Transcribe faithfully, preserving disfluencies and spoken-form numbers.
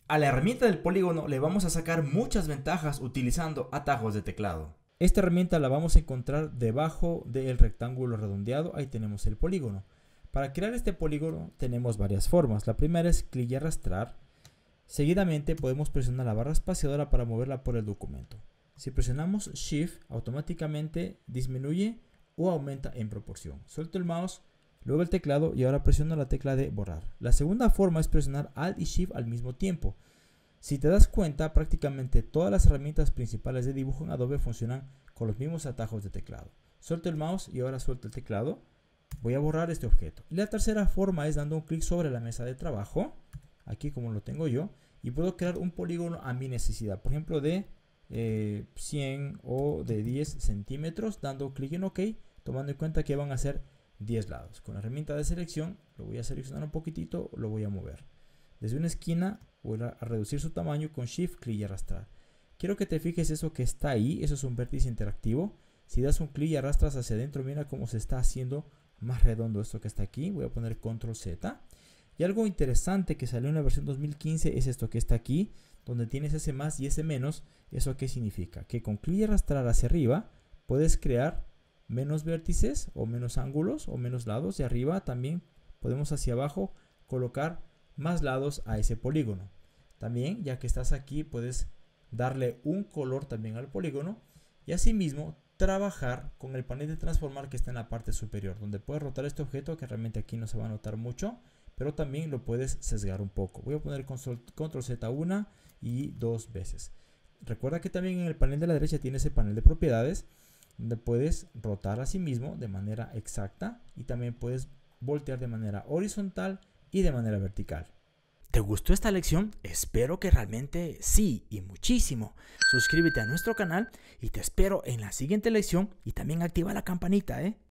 A la herramienta del polígono le vamos a sacar muchas ventajas utilizando atajos de teclado. Esta herramienta la vamos a encontrar debajo del rectángulo redondeado, ahí tenemos el polígono. Para crear este polígono tenemos varias formas. La primera es clic y arrastrar. Seguidamente podemos presionar la barra espaciadora para moverla por el documento. Si presionamos Shift, automáticamente disminuye o aumenta en proporción. Suelto el mouse, luego el teclado y ahora presiono la tecla de borrar. La segunda forma es presionar Alt y Shift al mismo tiempo. Si te das cuenta, prácticamente todas las herramientas principales de dibujo en Adobe funcionan con los mismos atajos de teclado. Suelto el mouse y ahora suelto el teclado. Voy a borrar este objeto. Y la tercera forma es dando un clic sobre la mesa de trabajo, aquí como lo tengo yo, y puedo crear un polígono a mi necesidad, por ejemplo de eh, cien o de diez centímetros, dando clic en OK, tomando en cuenta que van a ser diez lados. Con la herramienta de selección lo voy a seleccionar un poquitito, lo voy a mover. Desde una esquina voy a reducir su tamaño con Shift, clic y arrastrar. Quiero que te fijes eso que está ahí, eso es un vértice interactivo. Si das un clic y arrastras hacia adentro, mira cómo se está haciendo más redondo esto que está aquí. Voy a poner control Z. Y algo interesante que salió en la versión dos mil quince es esto que está aquí, donde tienes ese más y ese menos. ¿Eso qué significa? Que con clic y arrastrar hacia arriba puedes crear menos vértices o menos ángulos o menos lados. Y arriba también podemos hacia abajo colocar más lados a ese polígono. También, ya que estás aquí, puedes darle un color también al polígono y asimismo trabajar con el panel de transformar que está en la parte superior, donde puedes rotar este objeto que realmente aquí no se va a notar mucho, pero también lo puedes sesgar un poco. Voy a poner control Z una y dos veces. Recuerda que también en el panel de la derecha tienes el panel de propiedades, donde puedes rotar a sí mismo de manera exacta y también puedes voltear de manera horizontal y de manera vertical. ¿Te gustó esta lección? Espero que realmente sí y muchísimo. Suscríbete a nuestro canal y te espero en la siguiente lección y también activa la campanita, ¿eh?